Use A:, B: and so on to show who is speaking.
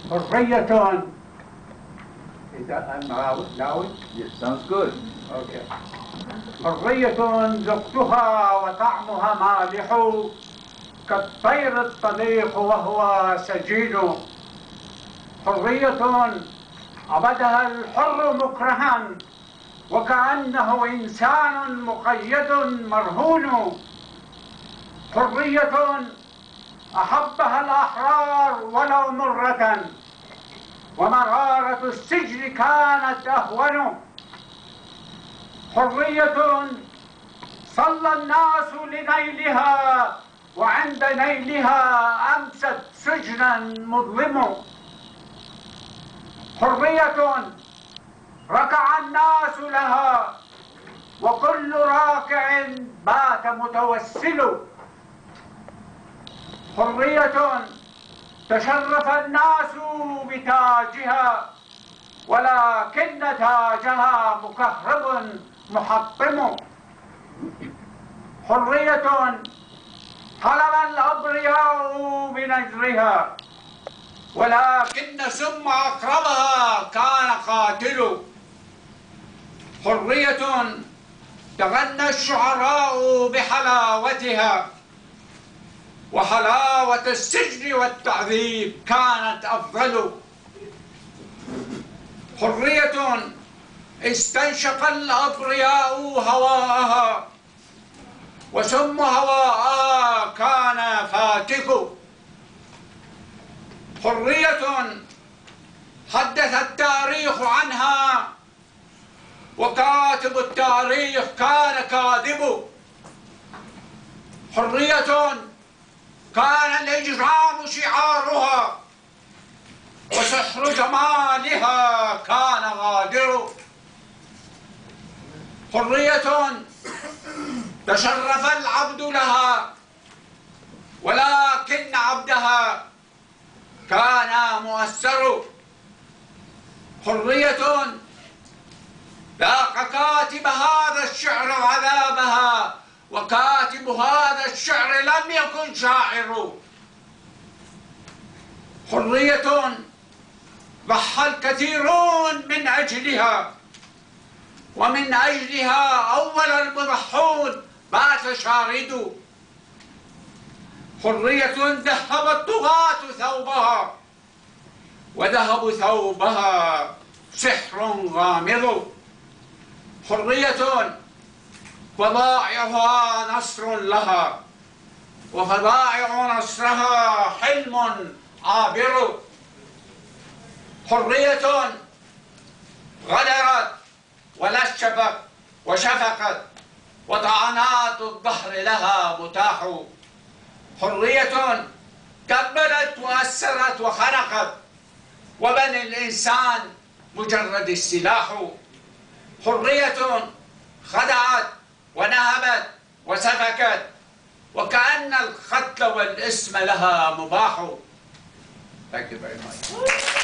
A: حرية. Is that loud?
B: Yes, sounds good.
A: Okay. حرية ذقتها وطعمها مالح كالطير الطليق وهو سجين. حرية عبدها الحر مكرها وكأنه إنسان مقيد مرهون. حرية أحبها الأحرار ولو مرة ومرارة السجن كانت أهون. حرية صلى الناس لنيلها وعند نيلها أمست سجنا مظلم. حرية ركع الناس لها وكل راكع بات متوسل. حرية تشرف الناس بتاجها ولكن تاجها مكهرب محطم. حرية حلم الأبرياء بنجرها ولكن سم أقربها كان قاتل. حرية تغنى الشعراء بحلاوتها وحلاوة السجن والتعذيب كانت أفضل. حرية استنشق الأبرياء هواءها وسم هواءها كان فاتك. حرية حدث التاريخ عنها وكاتب التاريخ كان كاذب. حرية كان الإجرام شعارها وسحر جمالها كان غادر. حرية تشرف العبد لها ولكن عبدها كان مؤثر. حرية ذاق كاتب هذا الشعر عذابها وكاتب هذا الشعر لم يكن شاعر. حرية ضحى الكثيرون من أجلها ومن أجلها أول المضحون بات شارد. حرية ذهب الطغاة ثوبها وذهب ثوبها سحر غامض. حرية فضائعها نصر لها وفضائع نصرها حلم عابر. حرية غدرت ولشفت وشفقت وطعنات الظهر لها متاح. حرية كبلت وأسرت وخنقت وبني الإنسان مجرد السلاح. حرية خدعت ونهبت وسفكت وكأن القتل والإسم لها مباح. Thank you very much.